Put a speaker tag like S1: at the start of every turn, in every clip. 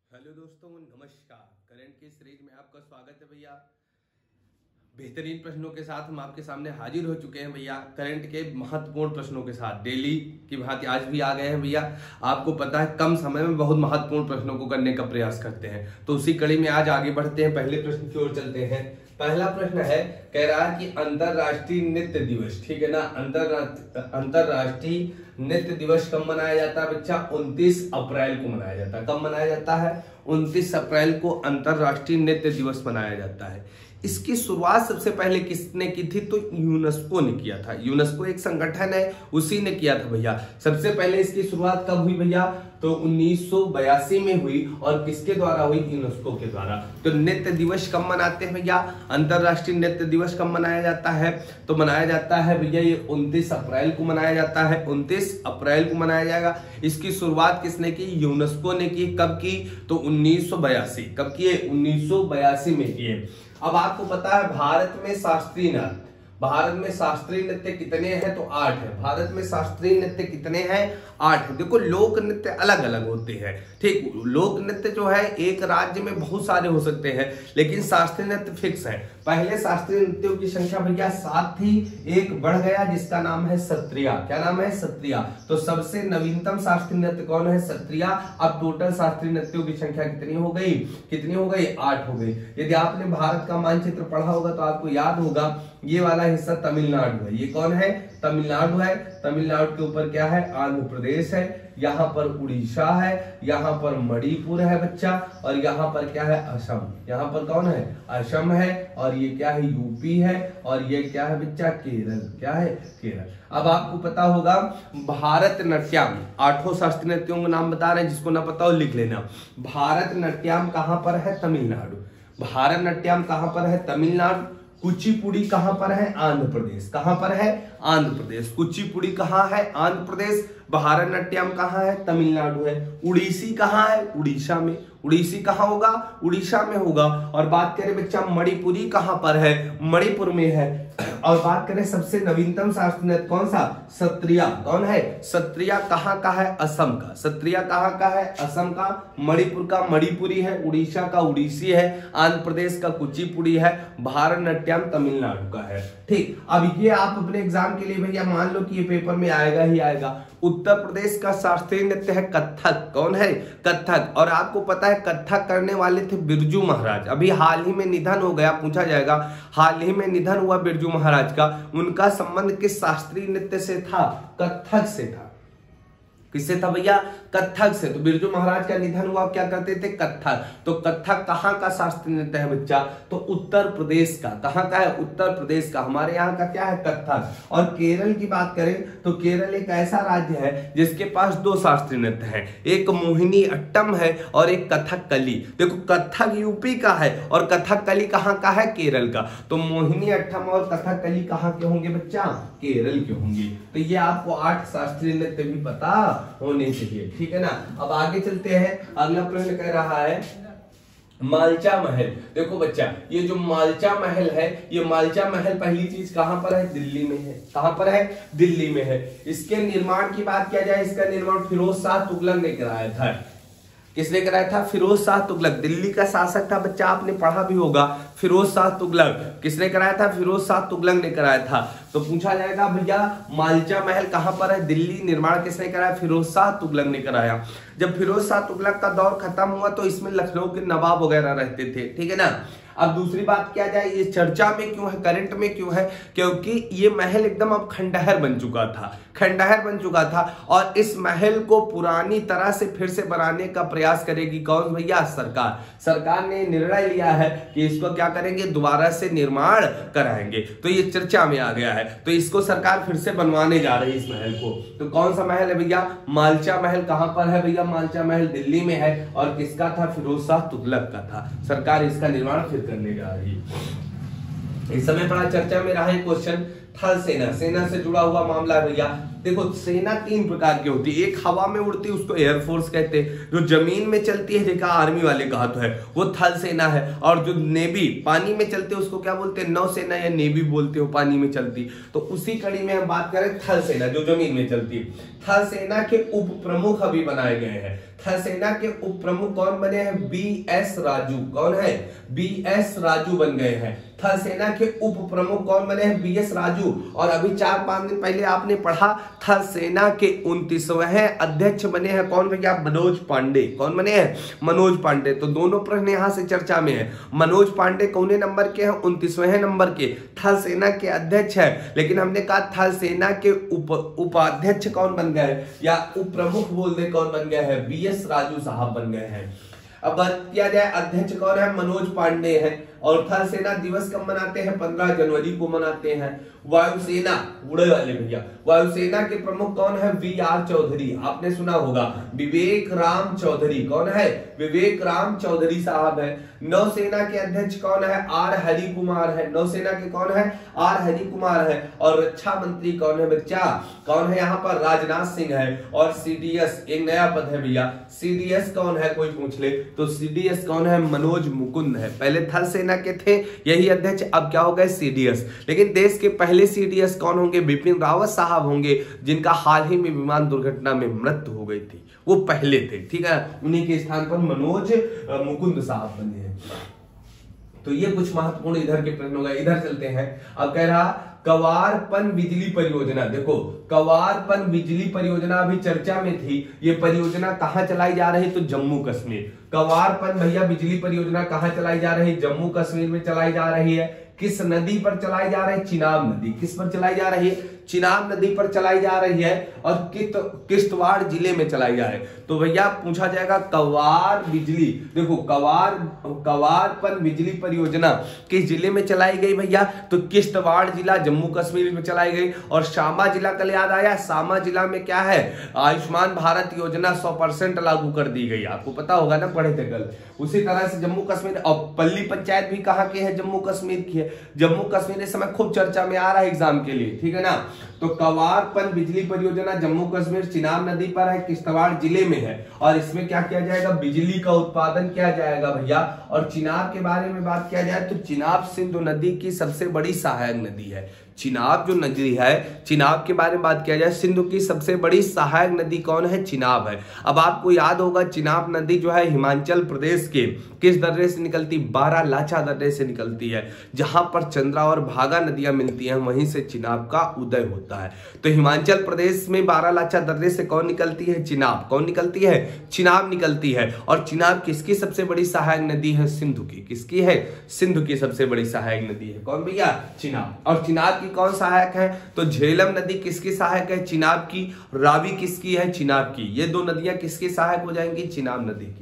S1: Hello दोस्तों, नमस्कार। Current की सीरीज में आपका स्वागत है भैया। बेहतरीन प्रश्नों के साथ हम आपके सामने हाजिर हो चुके हैं भैया। करंट के महत्वपूर्ण प्रश्नों के साथ डेली की भांति आज भी आ गए हैं भैया। आपको पता है कम समय में बहुत महत्वपूर्ण प्रश्नों को करने का प्रयास करते हैं, तो उसी कड़ी में आज आगे बढ़ते हैं। पहले प्रश्न की ओर चलते हैं। पहला प्रश्न है, कह रहा है कि अंतरराष्ट्रीय नृत्य दिवस, ठीक है ना, अंतरराष्ट्रीय नृत्य दिवस कब मनाया जाता है बच्चा? 29 अप्रैल को मनाया जाता है। कब मनाया जाता है? 29 अप्रैल को अंतरराष्ट्रीय नृत्य दिवस मनाया जाता है। इसकी शुरुआत सबसे पहले किसने की थी? तो यूनेस्को ने किया था। यूनेस्को एक संगठन है, उसी ने किया था भैया। सबसे पहले इसकी शुरुआत कब हुई भैया? तो 1982 में हुई। और किसके द्वारा हुई? यूनेस्को के द्वारा। तो नृत्य दिवस कब मनाते हैं भैया? अंतरराष्ट्रीय नृत्य दिवस कब मनाया जाता है? तो मनाया जाता है भैया ये 29 अप्रैल को मनाया जाता है। 29 अप्रैल को मनाया जाएगा। इसकी शुरुआत किसने की? यूनेस्को ने की। कब की? तो 1982। कब किए? 1982 में किए। अब आपको पता है भारत में शास्त्रीय नृत्य कितने हैं? तो 8 है। भारत में शास्त्रीय नृत्य कितने हैं? 8 है। देखो, लोक नृत्य अलग अलग होते हैं, ठीक। लोक नृत्य जो है एक राज्य में बहुत सारे हो सकते हैं, लेकिन शास्त्रीय नृत्य फिक्स है। पहले शास्त्रीय नृत्यों की संख्या भैया 7 थी, एक बढ़ गया जिसका नाम है सत्रिया। क्या नाम है? सत्रिया। तो सबसे नवीनतम शास्त्रीय नृत्य कौन है? सत्रिया। अब टोटल शास्त्रीय नृत्यों की संख्या कितनी हो गई? 8 हो गई। यदि आपने भारत का मानचित्र पढ़ा होगा तो आपको याद होगा ये वाला हिस्सा तमिलनाडु है। ये कौन है? तमिलनाडु है। तमिलनाडु के ऊपर क्या है? आंध्र प्रदेश है। यहाँ पर उड़ीसा है, यहाँ पर मणिपुर है बच्चा, और यहाँ पर क्या है? असम। यहाँ पर कौन है? असम है। और ये क्या है? यूपी है। और ये क्या है बच्चा? केरल। क्या है? केरल। अब आपको पता होगा भारतनाट्यम, 8 शास्त्रीय नृत्यों का नाम बता रहे हैं, जिसको ना पता हो लिख लेना। भारतनाट्यम कहाँ पर है? तमिलनाडु। भारतनाट्यम कहाँ पर है? तमिलनाडु। कुचिपुड़ी कहां पर है? आंध्र प्रदेश। कहां पर है? आंध्र प्रदेश। कुचिपुड़ी कहां है? आंध्र प्रदेश। भारतनाट्यम कहां है? तमिलनाडु है। उड़ीसी कहां है? उड़ीसा में। उड़ीसी कहां होगा? उड़ीसा में होगा। और बात करें बच्चा मणिपुरी कहां पर है? मणिपुर में है। और बात करें सबसे नवीनतम शास्त्रीय नृत्य कौन सा? सत्रिया। कौन है? सत्रिया कहां का है? असम का। सत्रिया कहां का है? असम का। मणिपुर का मणिपुरी है। उड़ीसा का उड़ीसी है। आंध्र प्रदेश का कुचिपुड़ी है। भारतनाट्यम तमिलनाडु का है, ठीक। अब ये आप अपने एग्जाम के लिए भैया मान लो कि ये पेपर में आएगा ही आएगा। उत्तर प्रदेश का शास्त्रीय नृत्य है कथक। कौन है? कथक। और आपको पता है कथक करने वाले थे बिरजू महाराज। अभी हाल ही में निधन हो गया, पूछा जाएगा। हाल ही में निधन हुआ बिरजू महाराज का। उनका संबंध किस शास्त्रीय नृत्य से था? कथक से था। किससे था भैया? कथक से। तो बिरजू महाराज का निधन हुआ, क्या करते थे? कथक। तो कथक कहां का शास्त्रीय नृत्य है बच्चा? तो उत्तर प्रदेश का। कहां का है? उत्तर प्रदेश का। हमारे यहाँ का क्या है? कथक। और केरल की बात करें तो केरल एक ऐसा राज्य है जिसके पास 2 शास्त्रीय नृत्य हैं, एक मोहिनी अट्टम है और एक कथकली। देखो, कथक यूपी का है और कथकली कहां का है? केरल का। तो मोहिनी अट्टम और कथकली कहां के होंगे बच्चा? केरल के होंगे। तो ये आपको 8 शास्त्रीय नृत्य भी पता होने चाहिए, ठीक है ना। अब आगे चलते हैं। अगला प्रश्न कह रहा है मालचा महल। देखो बच्चा, ये जो मालचा महल है, ये मालचा महल पहली चीज कहां पर है? दिल्ली में है। कहां पर है? दिल्ली में है। इसके निर्माण की बात किया जाए, इसका निर्माण फिरोज शाह तुगलक ने कराया था। किसने कराया था? फिरोज शाह तुगलक। दिल्ली का शासक था बच्चा, आपने पढ़ा भी होगा, फिरोज शाह तुगलक। किसने कराया था? फिरोज शाह तुगलक ने कराया था। तो पूछा जाएगा भैया मालचा महल कहां पर है? दिल्ली। निर्माण किसने कराया? फिरोज शाह तुगलक ने कराया। जब फिरोज शाह तुगलक का दौर खत्म हुआ तो इसमें लखनऊ के नवाब वगैरह रहते थे, ठीक है ना। अब दूसरी बात क्या जाए, ये चर्चा में क्यों है, करंट में क्यों है? क्योंकि ये महल एकदम अब खंडहर बन चुका था, खंडहर बन चुका था। और इस महल को पुरानी तरह से फिर से बनाने का प्रयास करेगी कौन भैया? सरकार। सरकार ने निर्णय लिया है कि इसको क्या करेंगे? दोबारा से निर्माण कराएंगे। तो ये चर्चा में आ गया है। तो इसको सरकार फिर से बनवाने जा रही है इस महल को। तो कौन सा महल है भैया? मालचा महल। कहां पर है भैया? मालचा महल दिल्ली में है। और किसका था? फिरोज शाह तुगलक का था। सरकार इसका निर्माण फिर करने जा रही है। इस समय बड़ा चर्चा में रहा है क्वेश्चन, थल सेना, सेना से जुड़ा हुआ मामला है भैया। देखो सेना 3 प्रकार की होती है, एक हवा में उड़ती है उसको एयरफोर्स कहते हैं, जो जमीन में चलती है देखा आर्मी वाले कहा तो है वो थल सेना है, और जो नेवी पानी में चलते हैं उसको क्या बोलते हैं, नौसेना या नेवी बोलते हो पानी में चलती। तो उसी कड़ी में हम बात करें थल सेना जो जमीन में चलती है। थल सेना के उप प्रमुख अभी बनाए गए हैं। थल सेना के उप प्रमुख कौन बने हैं, BS राजू। कौन है, BS राजू बन गए हैं। थल सेना के उप प्रमुख कौन बने हैं, BS राजू। और अभी 4-5 दिन पहले आपने पढ़ा थल सेना के 29वें अध्यक्ष बने हैं कौन भैया, मनोज पांडे। कौन बने हैं, मनोज पांडे। तो दोनों प्रश्न यहां से चर्चा में है। मनोज पांडे कौने नंबर के हैं, 29वें नंबर के थल सेना के अध्यक्ष है। लेकिन हमने कहा थल सेना के उपाध्यक्ष कौन बन गए या उप प्रमुख बोल दे कौन बन गए हैं, BS राजू साहब बन गए हैं। अब बात किया जाए अध्यक्ष कौन है, मनोज पांडे हैं। और थल सेना दिवस कब मनाते हैं, 15 जनवरी को मनाते हैं। वायुसेना उड़े वाले भैया, वायुसेना के प्रमुख कौन है, VR चौधरी। आपने सुना होगा विवेक राम चौधरी। कौन है, विवेक राम चौधरी साहब है। नौसेना के अध्यक्ष कौन है, R हरि कुमार है। नौसेना के कौन है, R हरि कुमार है। और रक्षा मंत्री कौन है बच्चा, कौन है यहाँ पर, राजनाथ सिंह है। और CDS एक नया पद है भैया, CDS कौन है कोई पूछ ले तो CDS कौन है, मनोज मुकुंद है। पहले थल सेना के थे यही अध्यक्ष, अब क्या हो गए CDS। लेकिन देश के पहले CDS कौन होंगे, बिपिन रावत साहब होंगे, जिनका हाल ही में विमान दुर्घटना में मृत्यु हो गई थी, वो पहले थे। ठीक है, उन्हीं के स्थान पर मनोज मुकुंद साहब बने हैं। तो ये कुछ महत्वपूर्ण इधर के प्रश्न हो गए। इधर चलते हैं। अब कह रहा कवारपन बिजली परियोजना। देखो कवारपन बिजली परियोजना अभी चर्चा में थी। ये परियोजना कहां चलाई जा रही, तो जम्मू कश्मीर। कवारपन भैया बिजली परियोजना कहां चलाई जा रही, जम्मू कश्मीर में चलाई जा रही है। किस नदी पर चलाई जा रही है, चिनाब नदी। किस पर चलाई जा रही है, चिनाब नदी पर चलाई जा रही है। और किश्तवाड़ जिले में चलाई जा रही है। तो भैया पूछा जाएगा कवार बिजली, देखो कवारपन बिजली परियोजना किस जिले में चलाई गई भैया, तो किश्तवाड़ जिला जम्मू कश्मीर में चलाई गई। और शामा जिला कल याद आया, शामा जिला में क्या है, आयुष्मान भारत योजना 100% लागू कर दी गई। आपको पता होगा ना, पढ़े थे कल। उसी तरह से जम्मू कश्मीर और पल्ली पंचायत भी कहाँ के है, जम्मू कश्मीर की है। जम्मू कश्मीर इस समय खूब चर्चा में आ रहा है एग्जाम के लिए, ठीक है ना। तो कवारपन बिजली परियोजना जम्मू कश्मीर चिनाब नदी पर है, किश्तवाड़ जिले में है। और इसमें क्या किया जाएगा, बिजली का उत्पादन किया जाएगा भैया। और चिनाब के बारे में बात किया जाए तो चिनाब सिंधु नदी की सबसे बड़ी सहायक नदी है। चिनाब जो नदी है, चिनाब के बारे में बात किया जाए, सिंधु की सबसे बड़ी सहायक नदी कौन है, चिनाब है। अब आपको याद होगा चिनाब नदी जो है हिमाचल प्रदेश के किस दर्रे से निकलती, बारालाचा दर्रे से निकलती है। जहां पर चंद्रा और भागा नदियां मिलती हैं वहीं से चिनाब का उदय होता है। तो हिमाचल प्रदेश में बारालाचा दर्रे से कौन निकलती है, चिनाब। कौन निकलती है, चिनाब निकलती है। और चिनाब किसकी सबसे बड़ी सहायक नदी है, सिंधु की। किसकी है, सिंधु की सबसे बड़ी सहायक नदी है कौन भैया, चिनाब। और चिनाब की कौन सहायक है, तो झेलम नदी किसकी सहायक है, चिनाब की। रावी किसकी है, चिनाब की। ये दो नदियां किसकी सहायक हो जाएंगी, चिनाब नदी की।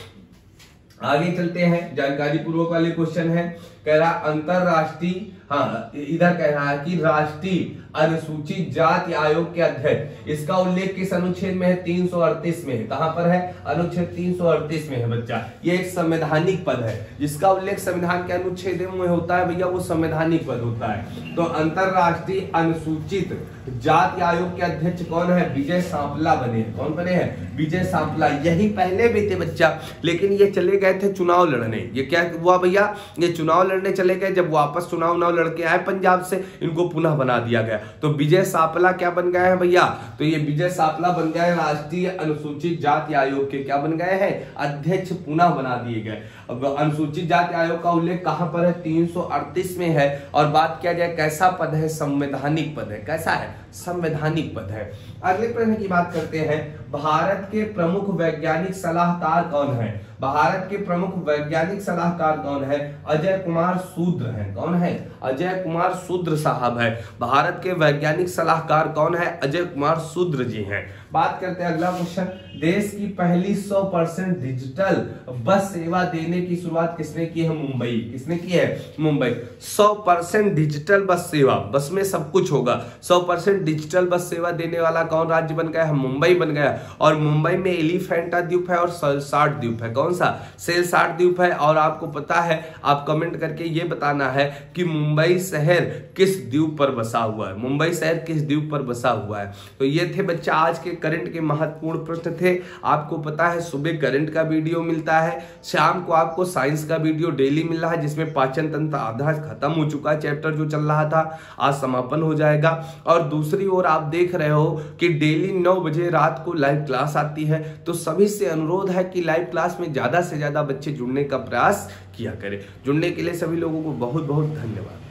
S1: आगे चलते हैं, जानकारी पूर्वक वाले क्वेश्चन है। कह रहा अंतरराष्ट्रीय, हाँ इधर कह रहा है कि राष्ट्रीय अनुसूचित जाति आयोग के अध्यक्ष, इसका उल्लेख किस अनुच्छेद में है, 338 में है। कहां पर है, अनुच्छेद 338 में है बच्चा। ये एक संवैधानिक पद है, जिसका उल्लेख संविधान के अनुच्छेद में होता है भैया, वो संवैधानिक पद होता है। तो अंतरराष्ट्रीय अनुसूचित जाति आयोग के अध्यक्ष कौन है, विजय सांपला बने। कौन बने हैं, विजय सांपला। यही पहले भी थे बच्चा, लेकिन ये चले गए थे चुनाव लड़ने। ये क्या हुआ भैया, ये चुनाव लड़ने चले गए, जब वापस चुनाव लड़के आए पंजाब से, इनको पुनः बना दिया गया। तो विजय सांपला क्या बन गए हैं भैया, तो ये विजय सांपला बन गए राष्ट्रीय अनुसूचित जाति आयोग के, क्या बन गए हैं, अध्यक्ष पुनः बना दिए गए। अब अनुसूचित जाति आयोग का उल्लेख कहां पर है, 338 में है। और बात किया जाए कैसा पद है, संवैधानिक पद है। कैसा है, संवैधानिक पद है। अगले प्रश्न की बात करते हैं, भारत के प्रमुख वैज्ञानिक सलाहकार कौन है। भारत के प्रमुख वैज्ञानिक सलाहकार कौन है, अजय कुमार शूद्र हैं। कौन है, अजय कुमार शूद्र साहब है। भारत के वैज्ञानिक सलाहकार कौन है, अजय कुमार शूद्र जी हैं। बात करते हैं अगला क्वेश्चन, देश की पहली 100% डिजिटल बस सेवा देने की शुरुआत किसने की है, मुंबई। किसने की है, मुंबई। 100% डिजिटल बस सेवा, बस में सब कुछ होगा। 100% डिजिटल बस सेवा देने वाला कौन राज्य बन गया है, मुंबई बन गया। और मुंबई में एलिफेंटा द्वीप है और सल्साट द्वीप है। कौन कौन सा सेलसाट द्वीप है। और आपको पता है, आप कमेंट करके ये बताना है कि मुंबई शहर किस द्वीप पर बसा हुआ है, मुंबई शहर किस द्वीप पर बसा हुआ है। तो ये थे बच्चा आज के करंट के महत्वपूर्ण प्रश्न थे। आपको पता है सुबह करंट का वीडियो मिलता है, शाम को आपको साइंस का वीडियो डेली मिल रहा है, जिसमें पाचन तंत्र आधा खत्म हो चुका है, चैप्टर जो चल रहा था आज समापन हो जाएगा। और दूसरी ओर आप देख रहे हो कि डेली 9 बजे रात को लाइव क्लास आती है। तो सभी से अनुरोध है कि लाइव क्लास में ज्यादा से ज्यादा बच्चे जुड़ने का प्रयास किया करें। जुड़ने के लिए सभी लोगों को बहुत बहुत धन्यवाद।